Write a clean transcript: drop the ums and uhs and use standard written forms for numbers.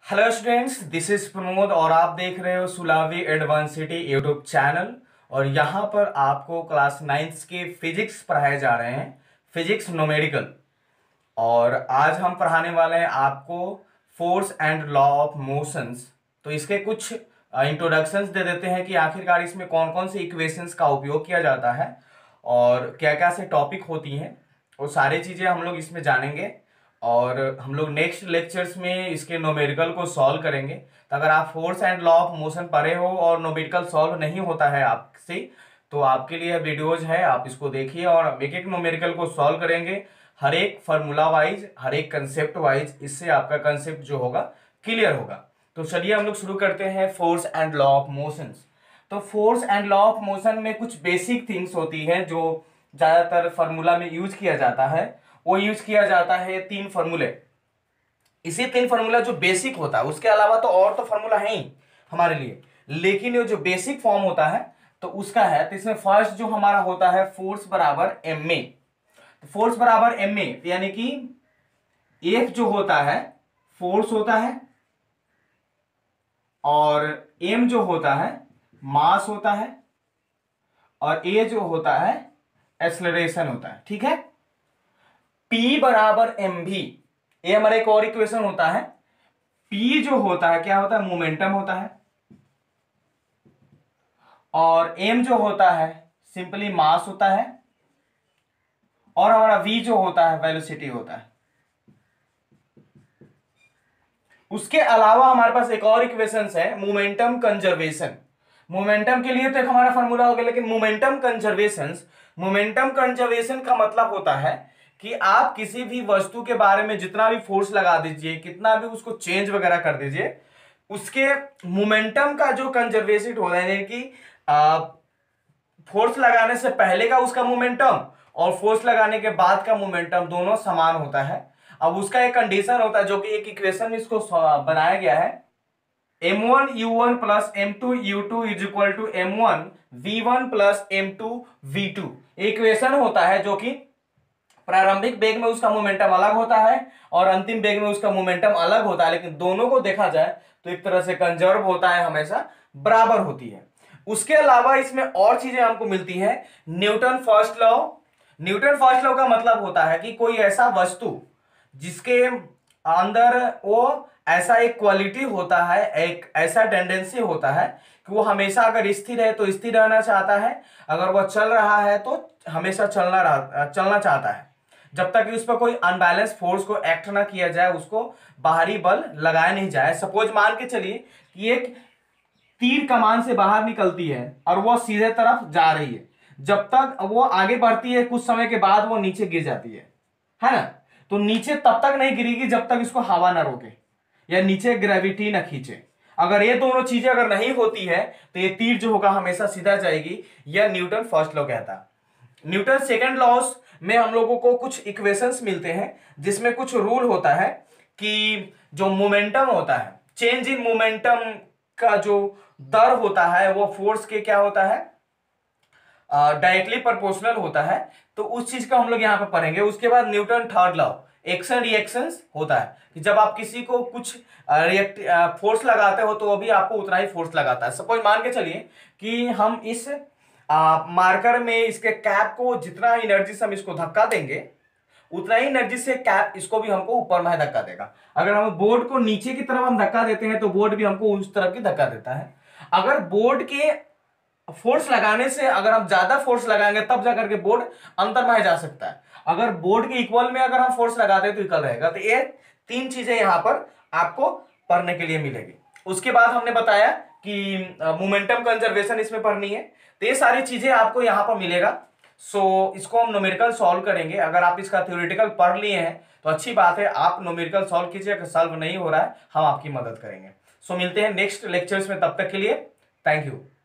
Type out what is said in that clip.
Hello students, this is Pramod और आप देख रहे हो सुलावी एडवांसिटी यूट्यूब चैनल। और यहाँ पर आपको क्लास 9th के फिजिक्स पढ़ाए जा रहे हैं, फिजिक्स न्यूमेरिकल। और आज हम पढ़ाने वाले हैं आपको force and law of motions. तो इसके कुछ इंट्रोडक्शंस दे देते हैं कि आखिरकार इसमें कौन कौन से इक्वेशंस का उपयोग किया जाता है और क्या क्या से टॉपिक होती हैं, वो सारी चीज़ें हम लोग इसमें जानेंगे। और हम लोग नेक्स्ट लेक्चर्स में इसके न्यूमेरिकल को सॉल्व करेंगे। तो अगर आप force and law of motion पढ़े हो और न्यूमेरिकल सॉल्व नहीं होता है आपसे, तो आपके लिए वीडियोज है, आप इसको देखिए और एक एक न्यूमेरिकल को सॉल्व करेंगे, हर एक फार्मूला वाइज, हर एक कंसेप्ट वाइज। इससे आपका कंसेप्ट जो होगा क्लियर होगा। तो चलिए हम लोग शुरू करते हैं force and law of motions. तो force and law of motion में कुछ बेसिक थिंग्स होती हैं जो ज्यादातर फार्मूला में यूज किया जाता है। वो यूज किया जाता है 3 फार्मूले। इसी 3 फार्मूला जो बेसिक होता है, उसके अलावा तो और तो फार्मूला है ही हमारे लिए, लेकिन ये जो बेसिक फॉर्म होता है तो उसका है। तो इसमें फर्स्ट जो हमारा होता है फोर्स बराबर एम ए। फोर्स बराबर एम ए यानी कि एफ जो होता है फोर्स होता है और एम जो होता है मास होता है और ए जो होता है एक्सेलरेशन होता है। ठीक है। P बराबर एम भी, ये हमारा एक और इक्वेशन होता है। P जो होता है क्या होता है, मोमेंटम होता है, और M जो होता है सिंपली मास होता है, और हमारा V जो होता है वेलोसिटी होता है। उसके अलावा हमारे पास एक और इक्वेशन है, मोमेंटम कंजर्वेशन। मोमेंटम के लिए तो एक हमारा फॉर्मूला हो गया, लेकिन मोमेंटम कंजर्वेशन का मतलब होता है कि आप किसी भी वस्तु के बारे में जितना भी फोर्स लगा दीजिए, कितना भी उसको चेंज वगैरह कर दीजिए, उसके मोमेंटम का जो कंजर्वेशन होता है, यानी कि फोर्स लगाने से पहले का उसका मोमेंटम और फोर्स लगाने के बाद का मोमेंटम दोनों समान होता है। अब उसका एक कंडीशन होता है जो कि एक इक्वेशन में इसको बनाया गया है, m1 u1 plus m2 u2 is equal to m1 v1 plus m2 v2। Equation होता है जो कि प्रारंभिक वेग में उसका मोमेंटम अलग होता है और अंतिम वेग में उसका मोमेंटम अलग होता है, लेकिन दोनों को देखा जाए तो एक तरह से कंजर्व होता है, हमेशा बराबर होती है। उसके अलावा इसमें और चीजें हमको मिलती है। Newton first law. Newton first law का मतलब होता है कि कोई ऐसा वस्तु जिसके अंदर वो ऐसा एक क्वालिटी होता है, एक ऐसा टेंडेंसी होता है कि वो हमेशा अगर स्थिर है तो स्थिर रहना चाहता है, अगर वह चल रहा है तो हमेशा चलना चाहता है, जब तक कि उस पर कोई अनबैलेंस फोर्स को एक्ट ना किया जाए, उसको बाहरी बल लगाया नहीं जाए। सपोज मान के चलिए कि एक तीर कमान से बाहर निकलती है और वो सीधे तरफ जा रही है, जब तक वो आगे बढ़ती है कुछ समय के बाद वो नीचे गिर जाती है ना। तो नीचे तब तक नहीं गिरेगी जब तक इसको हवा ना रोके या नीचे ग्रेविटी ना खींचे। अगर ये दोनों चीजें अगर नहीं होती है तो ये तीर जो होगा हमेशा सीधा जाएगी। यह न्यूटन फर्स्ट लॉ कहता है। न्यूटन सेकंड लॉस में हम लोगों को कुछ इक्वेशंस मिलते हैं जिसमें कुछ रूल होता है कि जो मोमेंटम होता है, चेंज इन मोमेंटम का जो दर होता है वो फोर्स के क्या होता है, डायरेक्टली प्रोपोर्शनल होता है। तो उस चीज का हम लोग यहां पर पढ़ेंगे। उसके बाद Newton third law, action reactions होता है कि जब आप किसी को कुछ फोर्स लगाते हो तो अभी आपको उतना ही फोर्स लगाता है। सपोज मान के चलिए कि हम इस मार्कर में इसके कैप को जितना एनर्जी से हम इसको धक्का देंगे उतना ही एनर्जी से कैप इसको भी हमको ऊपर में धक्का देगा। अगर हम बोर्ड को नीचे की तरफ हम धक्का देते हैं तो बोर्ड भी हमको उस तरफ की धक्का देता है। अगर बोर्ड के फोर्स लगाने से अगर हम ज्यादा फोर्स लगाएंगे तब जाकर के बोर्ड अंदर में जा सकता है। अगर बोर्ड के इक्वल में अगर हम फोर्स लगाते हैं तो इक्वल रहेगा। तो ये 3 चीजें यहां पर आपको पढ़ने के लिए मिलेगी। उसके बाद हमने बताया कि मोमेंटम कंजर्वेशन इसमें पढ़नी है। तो ये सारी चीजें आपको यहां पर मिलेगा। सो इसको हम न्यूमेरिकल सॉल्व करेंगे। अगर आप इसका थ्योरेटिकल पढ़ लिए हैं तो अच्छी बात है, आप न्यूमेरिकल सॉल्व कीजिए। अगर सॉल्व नहीं हो रहा है हम आपकी मदद करेंगे। सो मिलते हैं नेक्स्ट लेक्चर्स में, तब तक के लिए थैंक यू।